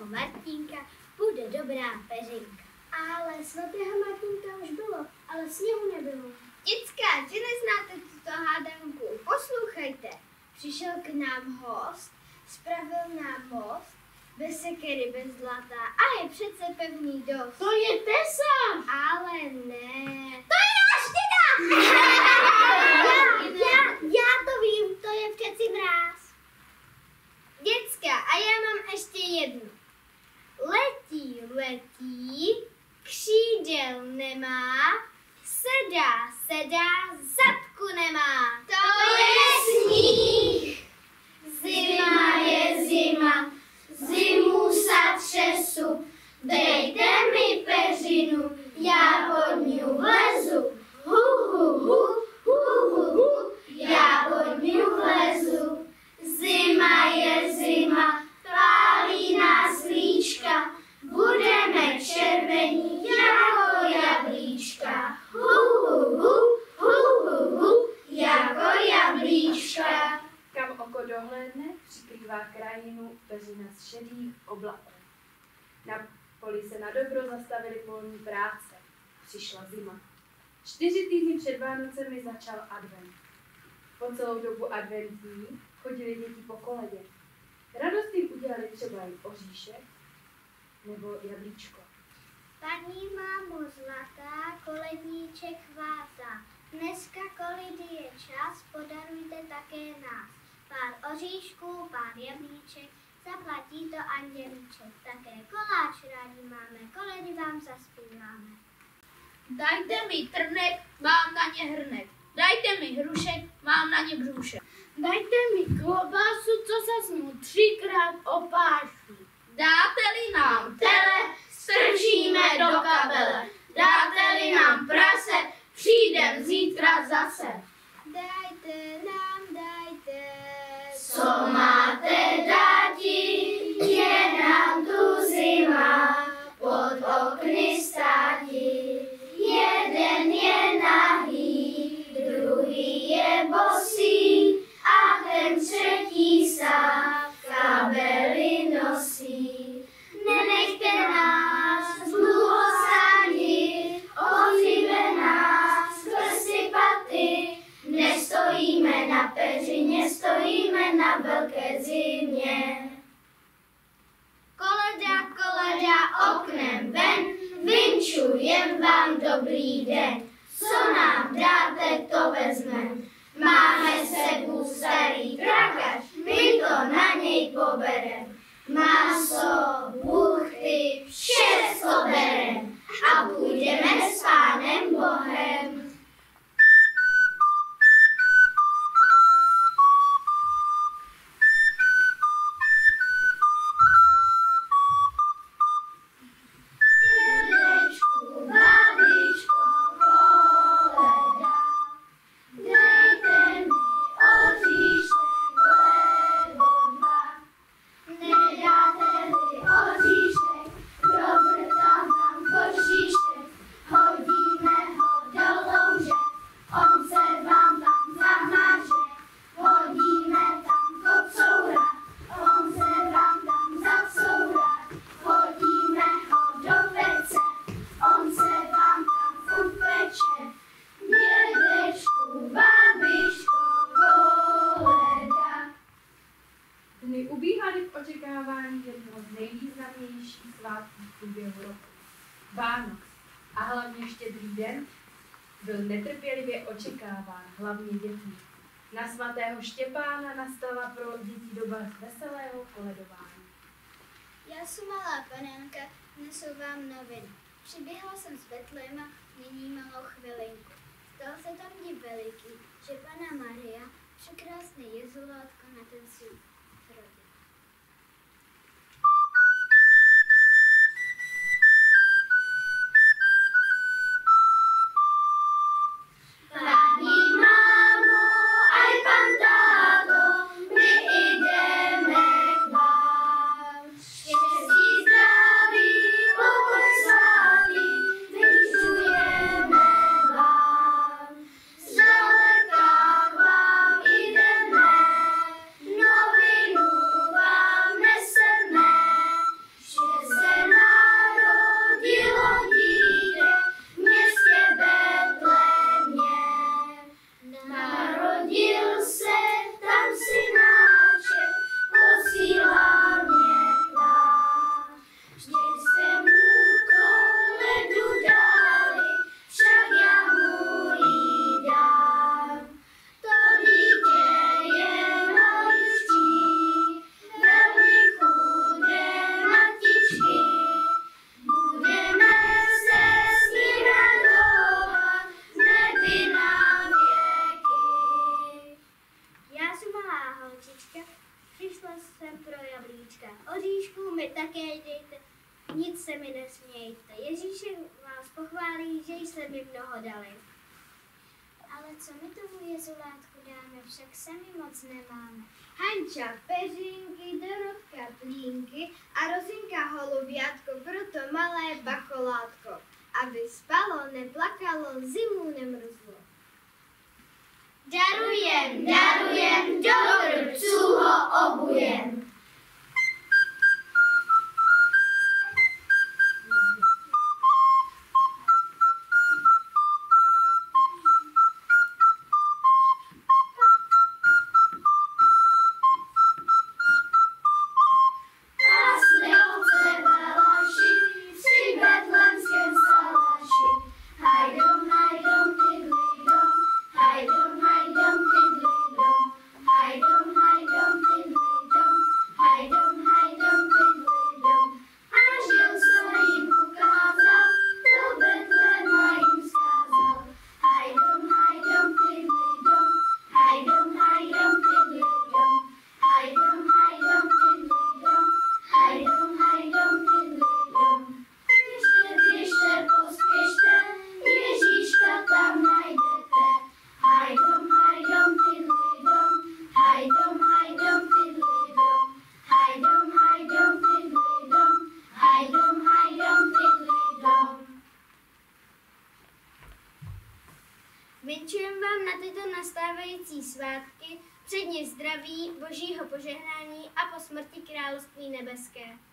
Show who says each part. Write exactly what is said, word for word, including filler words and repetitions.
Speaker 1: Martínka bude dobrá peřinka.
Speaker 2: Ale svatého Martínka už bylo, ale sněhu nebylo.
Speaker 1: Děcka, že neznáte tuto hádanku, poslouchejte. Přišel k nám host, spravil nám most, bez sekery, bez zlata a je přece pevný dost.
Speaker 2: To je Tesa!
Speaker 1: Ale ne.
Speaker 2: To je náš děda! já, já, já to vím, to je přeci mráz.
Speaker 1: Děcka, a já mám ještě jednu. Letí, letí, křídel nemá, sedá, sedá, zadku nemá.
Speaker 2: To je sníh! Zima je zima, zimu sa třesu, dejte mi peřinu, já pod ní vlezu. Hu, hu, hu, hu, hu, hu, já pod ní vlezu. Zima je zima, pálí nás líčka, budeme červení jako jablíčka. Hu, hu, hu, hu, hu, hu, jako jablíčka.
Speaker 3: Kam oko dohlédne, přikrývá krajinu peřina z šedých oblaků. Na poli se na dobro zastavily polní práce. Přišla zima. Čtyři týdny před Vánocemi začal advent. Po celou dobu adventní chodili děti po koledě. Radost jim udělali třeba jen oříšek nebo jablíčko.
Speaker 2: Paní mámo zlatá, koledníček vázá. Dneska kolidy je čas, podarujte také nás. Pár oříšků, pár jablíček, zaplatí to andělíček. Také koláč rádi máme, koledy vám zaspíváme.
Speaker 1: Dajte mi trnek, mám na ně hrnek. Dajte mi hrušek, mám na ně břůšek.
Speaker 2: Dajte mi klobásu, co zaznu třikrát opášu.
Speaker 1: Dáte-li nám
Speaker 2: Tele, strčíme do kabele. Dáte-li nám prase, přijdem zítra zase.
Speaker 1: Dajte nám, dajte.
Speaker 2: Co máte dáti, je nám tu zima, pod okny státi. Jeden je nahý, druhý je bosý a ten třetí sám kabely nosí. Nenechte nás dlouho sádit, ohříve nás prsty paty. Nestojíme na peřině, stojíme na velké zimě. Koleda, koleda, oknem ven, vinčujem vám dobrý den. Co nám dáte, to vezmem. Máme sebou starý trakač, my to na něj poberem. Maso, buchty, všecko berem a půjdeme s Pánem Bohem.
Speaker 3: Vánoc a hlavně Štědrý den byl netrpělivě očekáván hlavně dětmi. Na svatého Štěpána nastala pro děti doba veselého koledování.
Speaker 1: Já jsem malá panenka, nesu vám noviny. Přiběhla jsem z Betléma, nyní malou chvilinku. Stal se tam div veliký, že Panna Maria překrásně jezulátko na ten svůj rodin.
Speaker 2: Nový malý, že jsme mi mnoho dali.
Speaker 1: Ale co my tomu jezulátku dáme, však sami moc nemáme.
Speaker 2: Hanča, peřinky, Dorotka, plínky a Rozinka holubiátko, proto malé bacholátko. Aby spalo, neplakalo, zimu nemrzlo.
Speaker 1: Darujem, darujem, do krpců ho obujem.
Speaker 2: Vinčujem vám na tyto nastávající svátky předně zdraví, božího požehnání a po smrti království nebeské.